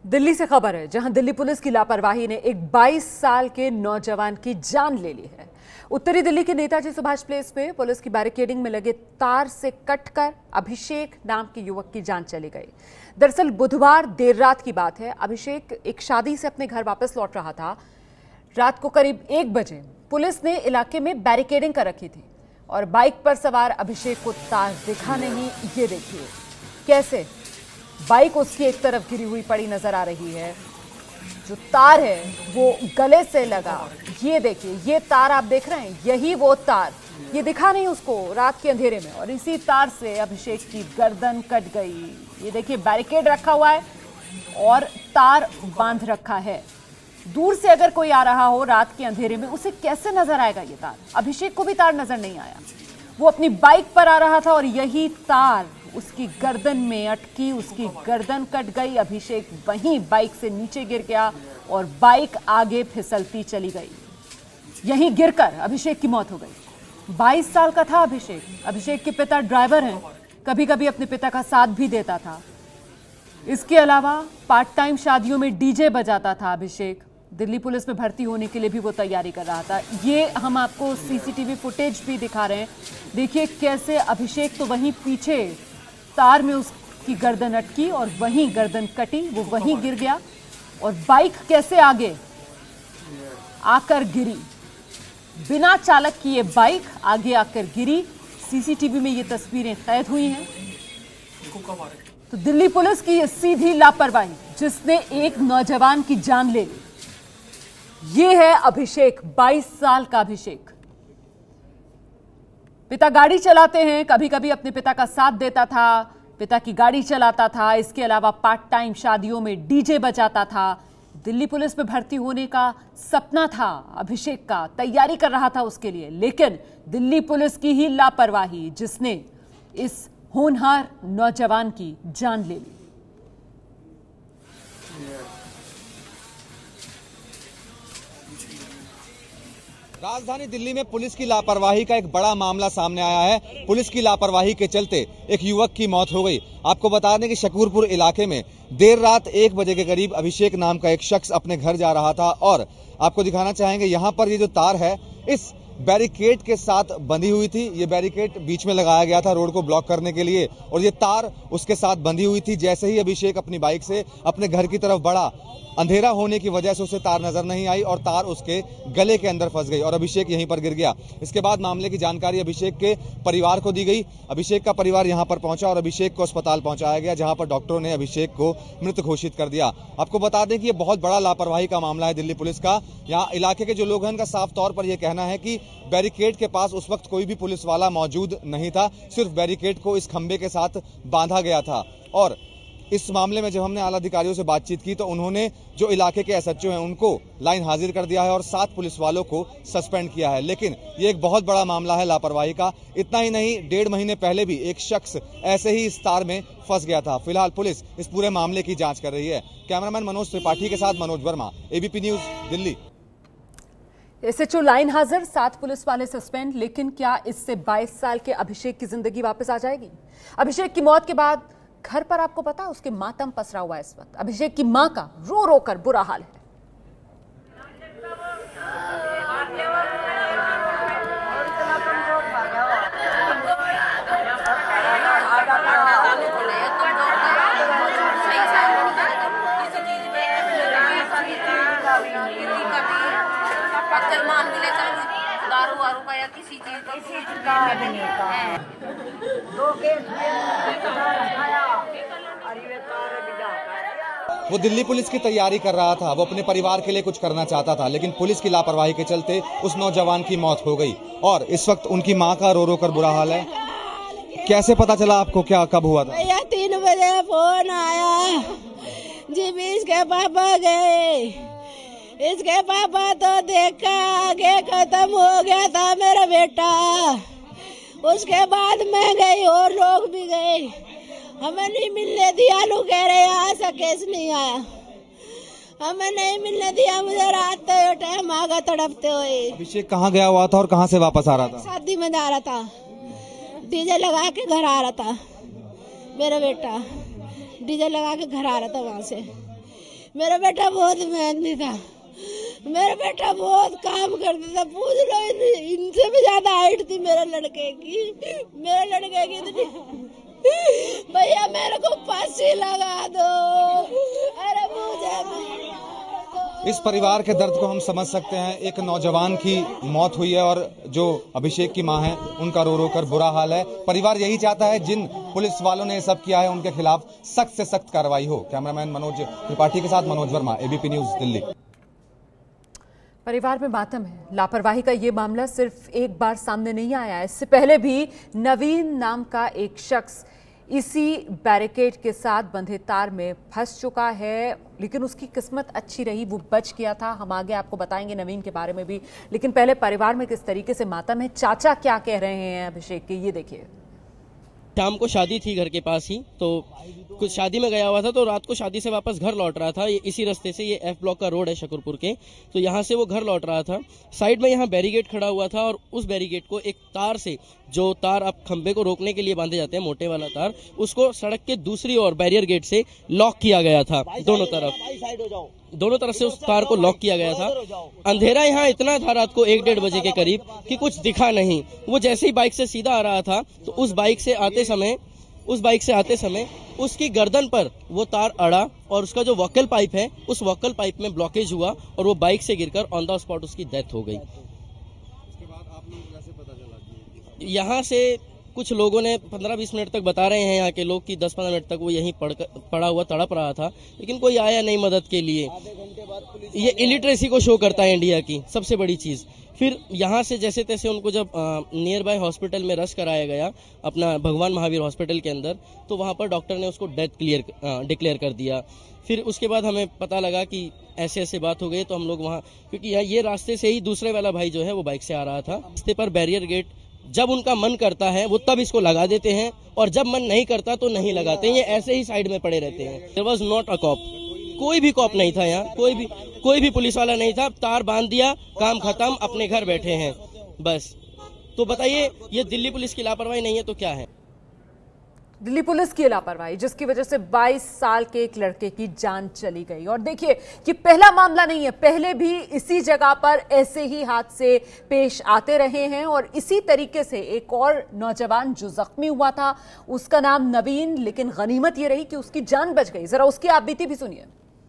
दिल्ली से खबर है, जहां दिल्ली पुलिस की लापरवाही ने एक 22 साल के नौजवान की जान ले ली है। उत्तरी दिल्ली के नेताजी सुभाष प्लेस पे पुलिस की बैरिकेडिंग में लगे तार से कटकर अभिषेक नाम के युवक की जान चली गई। दरअसल बुधवार देर रात की बात है। अभिषेक एक शादी से अपने घर वापस लौट रहा था। रात को करीब 1 बजे पुलिस ने इलाके में बैरिकेडिंग कर रखी थी और बाइक पर सवार अभिषेक को तार दिखा नहीं। ये देखिए कैसे बाइक उसकी एक तरफ गिरी हुई पड़ी नजर आ रही है। जो तार है वो गले से लगा। ये देखिए, ये तार आप देख रहे हैं, यही वो तार, ये दिखा नहीं उसको रात के अंधेरे में, और इसी तार से अभिषेक की गर्दन कट गई। ये देखिए बैरिकेड रखा हुआ है और तार बांध रखा है। दूर से अगर कोई आ रहा हो रात के अंधेरे में, उसे कैसे नजर आएगा ये तार? अभिषेक को भी तार नजर नहीं आया। वो अपनी बाइक पर आ रहा था और यही तार उसकी गर्दन में अटकी, उसकी गर्दन कट गई। अभिषेक वहीं बाइक से नीचे गिर गया और बाइक आगे फिसलती चली गई। यहीं गिरकर अभिषेक की मौत हो गई। 22 साल का था अभिषेक। अभिषेक के पिता ड्राइवर हैं, कभी कभी अपने पिता का साथ भी देता था। इसके अलावा पार्ट टाइम शादियों में डीजे बजाता था अभिषेक। दिल्ली पुलिस में भर्ती होने के लिए भी वो तैयारी कर रहा था। ये हम आपको सीसीटीवी फुटेज भी दिखा रहे हैं। देखिए कैसे अभिषेक तो वहीं पीछे तार में उसकी गर्दन अटकी और वहीं गर्दन कटी, वो वहीं गिर गया, और बाइक कैसे आगे आकर गिरी। बिना चालक की ये बाइक आगे आकर गिरी। सीसीटीवी में ये तस्वीरें कैद हुई हैं। तो दिल्ली पुलिस की ये सीधी लापरवाही जिसने एक नौजवान की जान ले ली। ये है अभिषेक, 22 साल का अभिषेक। पिता गाड़ी चलाते हैं, कभी कभी अपने पिता का साथ देता था, पिता की गाड़ी चलाता था। इसके अलावा पार्ट टाइम शादियों में डीजे बजाता था। दिल्ली पुलिस में भर्ती होने का सपना था अभिषेक का, तैयारी कर रहा था उसके लिए, लेकिन दिल्ली पुलिस की ही लापरवाही जिसने इस होनहार नौजवान की जान ले ली। राजधानी दिल्ली में पुलिस की लापरवाही का एक बड़ा मामला सामने आया है। पुलिस की लापरवाही के चलते एक युवक की मौत हो गई। आपको बता दें कि शकूरपुर इलाके में देर रात 1 बजे के करीब अभिषेक नाम का एक शख्स अपने घर जा रहा था, और आपको दिखाना चाहेंगे यहाँ पर ये जो तार है इस बैरिकेड के साथ बंधी हुई थी। ये बैरिकेड बीच में लगाया गया था रोड को ब्लॉक करने के लिए, और ये तार उसके साथ बंधी हुई थी। जैसे ही अभिषेक अपनी बाइक से अपने घर की तरफ बढ़ा, अंधेरा होने की वजह से उसे तार नजर नहीं आई और तार उसके गले के अंदर फंस गई और अभिषेक यहीं पर गिर गया। इसके बाद मामले की जानकारी अभिषेक के परिवार को दी गई। अभिषेक का परिवार यहां पर पहुंचा और अभिषेक को अस्पताल पहुंचाया गया, जहां पर डॉक्टरों ने अभिषेक को मृत घोषित कर दिया। आपको बता दें कि यह बहुत बड़ा लापरवाही का मामला है दिल्ली पुलिस का। यहाँ इलाके के जो लोग हैं उनका साफ तौर पर यह कहना है कि बैरिकेड के पास उस वक्त कोई भी पुलिस वाला मौजूद नहीं था, सिर्फ बैरिकेड को इस खंबे के साथ बांधा गया था। और इस मामले में जब हमने आला अधिकारियों से बातचीत की तो उन्होंने जो इलाके के एसएचओ हैं उनको लाइन हाजिर कर दिया है और 7 पुलिस वालों को सस्पेंड किया है। लेकिन ये एक बहुत बड़ा मामला है लापरवाही का। इतना ही नहीं, 1.5 महीने पहले भी एक शख्स ऐसे ही इस तार में फंस गया था। फिलहाल पुलिस इस पूरे मामले की जांच कर रही है। कैमरामैन मनोज त्रिपाठी के साथ Manoj Verma, ABP news, Delhi. SHO line हाजिर, 7 पुलिस वाले सस्पेंड। लेकिन क्या इससे 22 साल के अभिषेक की जिंदगी वापस आ जाएगी? अभिषेक की मौत के बाद घर पर आपको पता उसके मातम पसरा हुआ है इस वक्त। अभिषेक की मां का रो रो कर बुरा हाल है। किसी चीज का भी नहीं था। 2 केस वो दिल्ली पुलिस की तैयारी कर रहा था, वो अपने परिवार के लिए कुछ करना चाहता था, लेकिन पुलिस की लापरवाही के चलते उस नौजवान की मौत हो गई और इस वक्त उनकी मां का रो रो कर बुरा हाल है। कैसे पता चला आपको, क्या कब हुआ था? भैया 3 बजे फोन आया जी, इसके पापा गए। इसके पापा तो देखा आगे खत्म हो गया था मेरा बेटा। उसके बाद मैं गई और लोग भी गए, हमें नहीं मिलने दिया। लोग कह रहे यहाँ से केस नहीं आया, हमें नहीं मिलने दिया। मुझे रात टाइम आगा तड़पते हुए। अभिषेक कहाँ गया हुआ था और कहाँ से वापस आ रहा था? शादी में जा रहा था, डीजे लगा के घर आ रहा था मेरा बेटा। डीजे लगा के घर आ रहा था वहाँ से। मेरा बेटा बहुत मेहनती था, मेरा बेटा बहुत काम करता था। पूछ लो, इनसे भी ज्यादा हाइट थी मेरे लड़के की, इतनी। भैया मेरे को फांसी लगा दो, अरे मुझे इस परिवार के दर्द को हम समझ सकते हैं। एक नौजवान की मौत हुई है और जो अभिषेक की मां है उनका रो रो कर बुरा हाल है। परिवार यही चाहता है जिन पुलिस वालों ने ये सब किया है उनके खिलाफ सख्त से सख्त कार्रवाई हो। कैमरामैन मनोज त्रिपाठी के साथ मनोज वर्मा, एबीपी न्यूज, दिल्ली। परिवार में मातम है। लापरवाही का ये मामला सिर्फ एक बार सामने नहीं आया है। इससे पहले भी नवीन नाम का एक शख्स इसी बैरिकेड के साथ बंधे तार में फंस चुका है, लेकिन उसकी किस्मत अच्छी रही, वो बच गया था। हम आगे आपको बताएंगे नवीन के बारे में भी, लेकिन पहले परिवार में किस तरीके से मातम है, चाचा क्या कह रहे हैं अभिषेक के, ये देखिए। शाम को शादी थी घर के पास ही, तो कुछ शादी में गया हुआ था, तो रात को शादी से वापस घर लौट रहा था। ये इसी रास्ते से, ये एफ ब्लॉक का रोड है शकरपुर के, तो यहाँ से वो घर लौट रहा था। साइड में यहाँ बैरिकेड खड़ा हुआ था और उस बैरिकेड को एक तार से, जो तार आप खंबे को रोकने के लिए बांधे जाते हैं, मोटे वाला तार, उसको सड़क के दूसरी ओर बैरियर गेट से लॉक किया गया था। दोनों तरफ से उस तार को लॉक किया गया था। अंधेरा यहाँ इतना था रात को 1-1:30 बजे के करीब कि कुछ दिखा नहीं। वो जैसे ही बाइक से सीधा आ रहा था, तो उस बाइक से आते समय उसकी गर्दन पर वो तार अड़ा और उसका जो वोकल पाइप है, उस वोकल पाइप में ब्लॉकेज हुआ और वो बाइक से गिरकर ऑन द स्पॉट उसकी डेथ हो गई। उसके बाद आप लोग कैसे पता चला? यहाँ से कुछ लोगों ने 15-20 मिनट तक बता रहे हैं यहाँ के लोग कि 10-15 मिनट तक वो यहीं पड़ा हुआ तड़प रहा था, लेकिन कोई आया नहीं मदद के लिए। ये इलिटरेसी को शो करता है इंडिया की सबसे बड़ी चीज। फिर यहाँ से जैसे तैसे उनको जब नियर बाय हॉस्पिटल में रश कराया गया, अपना भगवान महावीर हॉस्पिटल के अंदर, तो वहाँ पर डॉक्टर ने उसको डेथ डिक्लेयर कर दिया। फिर उसके बाद हमें पता लगा कि ऐसे ऐसे बात हो गई, तो हम लोग वहाँ, क्योंकि ये रास्ते से ही दूसरे वाला भाई जो है वो बाइक से आ रहा था। रास्ते पर बैरियर गेट जब उनका मन करता है वो तब इसको लगा देते हैं, और जब मन नहीं करता तो नहीं लगाते। ये ऐसे ही साइड में पड़े रहते हैं। There was not a cop, कोई भी कॉप नहीं था यहाँ, कोई भी पुलिस वाला नहीं था। तार बांध दिया, काम खत्म, अपने घर बैठे हैं बस। तो बताइए, ये दिल्ली पुलिस की लापरवाही नहीं है तो क्या है? दिल्ली पुलिस की लापरवाही जिसकी वजह से 22 साल के एक लड़के की जान चली गई। और देखिए, ये पहला मामला नहीं है, पहले भी इसी जगह पर ऐसे ही हादसे पेश आते रहे हैं। और इसी तरीके से एक और नौजवान जो जख्मी हुआ था, उसका नाम नवीन, लेकिन गनीमत ये रही कि उसकी जान बच गई। जरा उसकी आप बीती भी सुनिए।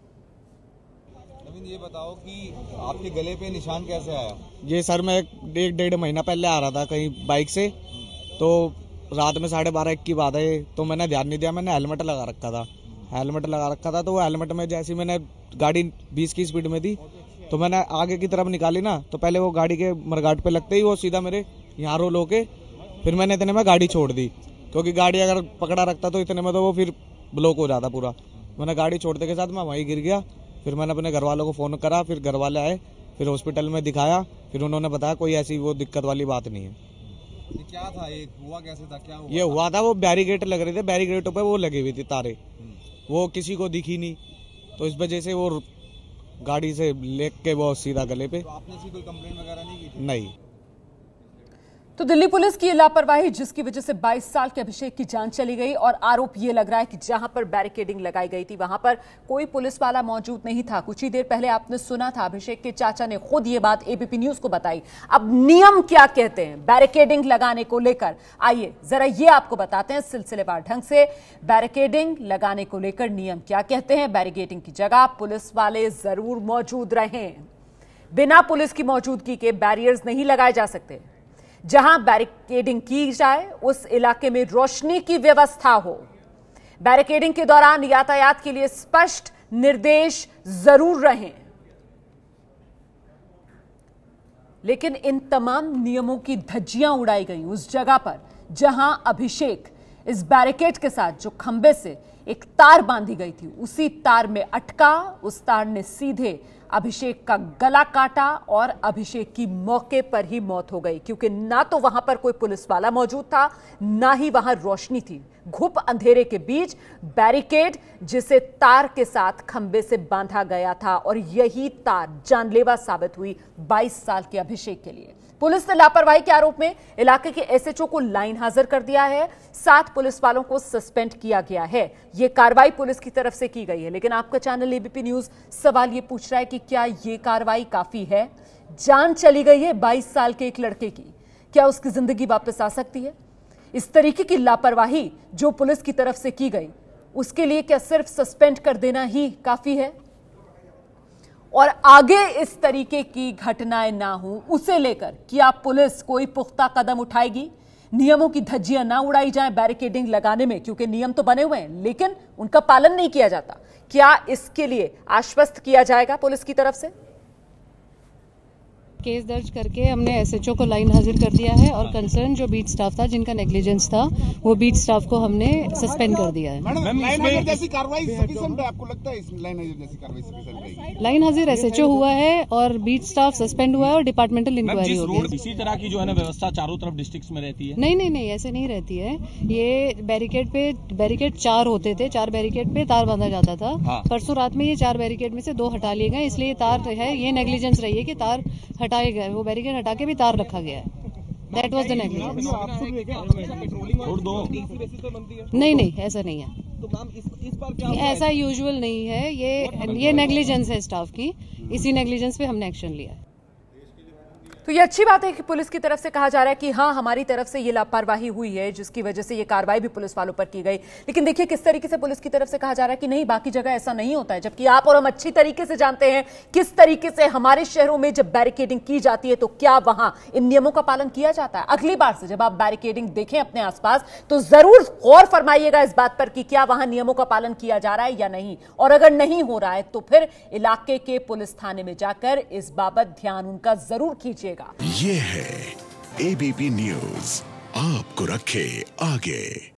नवीन, ये बताओ कि आपके गले पे निशान कैसे आया? ये सर, मैं 1-1.5 महीना पहले आ रहा था कहीं बाइक से, तो रात में 12:30 की बात है, तो मैंने ध्यान नहीं दिया। मैंने हेलमेट लगा रखा था, तो वो हेलमेट में जैसे ही मैंने गाड़ी 20 की स्पीड में थी, तो मैंने आगे की तरफ निकाली ना, तो पहले वो गाड़ी के मरगाट पे लगते ही वो सीधा मेरे यहाँ रोल होके, फिर मैंने इतने में गाड़ी छोड़ दी, क्योंकि गाड़ी अगर पकड़ा रखता तो इतने में तो वो फिर ब्लॉक हो जाता पूरा। मैंने गाड़ी छोड़ने के साथ मैं वहीं गिर गया। फिर मैंने अपने घर वालों को फोन करा, फिर घर वाले आए, फिर हॉस्पिटल में दिखाया, फिर उन्होंने बताया कोई ऐसी वो दिक्कत वाली बात नहीं है। क्या था ये, हुआ कैसे था, क्या हुआ? ये हुआ था, वो बैरिकेड लग रहे थे, बैरिकेडों पे वो लगी हुई थी तारे, वो किसी को दिखी नहीं, तो इस वजह से वो गाड़ी से लेके के वो सीधा गले पे। तो आपने कोई कंप्लेंट वगैरह नहीं की थी? नहीं। तो दिल्ली पुलिस की लापरवाही जिसकी वजह से 22 साल के अभिषेक की जान चली गई। और आरोप ये लग रहा है कि जहां पर बैरिकेडिंग लगाई गई थी वहां पर कोई पुलिस वाला मौजूद नहीं था। कुछ ही देर पहले आपने सुना था, अभिषेक के चाचा ने खुद ये बात एबीपी न्यूज को बताई। अब नियम क्या कहते हैं बैरिकेडिंग लगाने को लेकर, आइए जरा ये आपको बताते हैं सिलसिलेवार ढंग से। बैरिकेडिंग लगाने को लेकर नियम क्या कहते हैं। बैरिकेडिंग की जगह पुलिस वाले जरूर मौजूद रहें। बिना पुलिस की मौजूदगी के बैरियर्स नहीं लगाए जा सकते। जहां बैरिकेडिंग की जाए उस इलाके में रोशनी की व्यवस्था हो। बैरिकेडिंग के दौरान यातायात के लिए स्पष्ट निर्देश जरूर रहें। लेकिन इन तमाम नियमों की धज्जियां उड़ाई गई उस जगह पर जहां अभिषेक इस बैरिकेड के साथ जो खंबे से एक तार बांधी गई थी, उसी तार में अटका। उस तार ने सीधे अभिषेक का गला काटा और अभिषेक की मौके पर ही मौत हो गई, क्योंकि ना तो वहां पर कोई पुलिस वाला मौजूद था, ना ही वहां रोशनी थी। घुप अंधेरे के बीच बैरिकेड जिसे तार के साथ खंबे से बांधा गया था, और यही तार जानलेवा साबित हुई 22 साल के अभिषेक के लिए। पुलिस ने लापरवाही के आरोप में इलाके के एसएचओ को लाइन हाजिर कर दिया है। 7 पुलिस वालों को सस्पेंड किया गया है। यह कार्रवाई पुलिस की तरफ से की गई है, लेकिन आपका चैनल एबीपी न्यूज सवाल यह पूछ रहा है कि क्या यह कार्रवाई काफी है? जान चली गई है 22 साल के एक लड़के की, क्या उसकी जिंदगी वापस आ सकती है? इस तरीके की लापरवाही जो पुलिस की तरफ से की गई, उसके लिए क्या सिर्फ सस्पेंड कर देना ही काफी है? और आगे इस तरीके की घटनाएं ना हो, उसे लेकर क्या पुलिस कोई पुख्ता कदम उठाएगी? नियमों की धज्जियां ना उड़ाई जाएं बैरिकेडिंग लगाने में, क्योंकि नियम तो बने हुए हैं लेकिन उनका पालन नहीं किया जाता। क्या इसके लिए आश्वस्त किया जाएगा पुलिस की तरफ से? केस दर्ज करके हमने एसएचओ को लाइन हाजिर कर दिया है और कंसर्न जो बीट स्टाफ था, जिनका नेग्लिजेंस था, वो बीट स्टाफ को हमने सस्पेंड कर दिया है। लाइन जैसी कार्रवाई सफिशिएंट है? आपको लगता है इस लाइन जैसी कार्रवाई सफिशिएंट रहेगी? लाइन हाजिर एसएचओ हुआ है और बीट स्टाफ सस्पेंड हुआ है और डिपार्टमेंटल इंक्वायरी हो गई। इसी तरह की जो है ना व्यवस्था चारों तरफ डिस्ट्रिक्ट में रहती है? नहीं, ऐसे नहीं रहती है। ये बैरिकेड 4 होते थे, 4 बैरिकेड पे तार बांधा जाता था। हाँ। परसों रात में ये 4 बैरिकेड में से 2 हटा लिए गए, इसलिए तार है, ये नेग्लिजेंस रही है कि तार हटाए गए, वो बैरिकेड हटा के भी तार रखा गया है। That was the negligence. नहीं, ऐसा नहीं है। इस बार ऐसा यूजुअल नहीं है। ये नेग्लिजेंस है स्टाफ की, इसी नेग्लिजेंस पे हमने एक्शन लिया है। तो ये अच्छी बात है कि पुलिस की तरफ से कहा जा रहा है कि हाँ, हमारी तरफ से ये लापरवाही हुई है जिसकी वजह से ये कार्रवाई भी पुलिस वालों पर की गई। लेकिन देखिए किस तरीके से पुलिस की तरफ से कहा जा रहा है कि नहीं, बाकी जगह ऐसा नहीं होता है, जबकि आप और हम अच्छी तरीके से जानते हैं किस तरीके से हमारे शहरों में जब बैरिकेडिंग की जाती है तो क्या वहां इन नियमों का पालन किया जाता है। अगली बार से जब आप बैरिकेडिंग देखें अपने आसपास तो जरूर गौर फरमाइएगा इस बात पर कि क्या वहां नियमों का पालन किया जा रहा है या नहीं, और अगर नहीं हो रहा है तो फिर इलाके के पुलिस थाने में जाकर इस बाबत ध्यान उनका जरूर कीजिएगा। ये है एबीपी न्यूज, आपको रखे आगे।